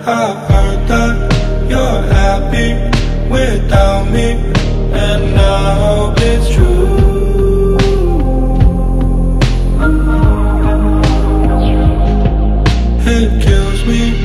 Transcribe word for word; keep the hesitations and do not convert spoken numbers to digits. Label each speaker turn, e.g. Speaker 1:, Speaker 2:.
Speaker 1: I heard that you're happy without me, and I hope it's true. It kills me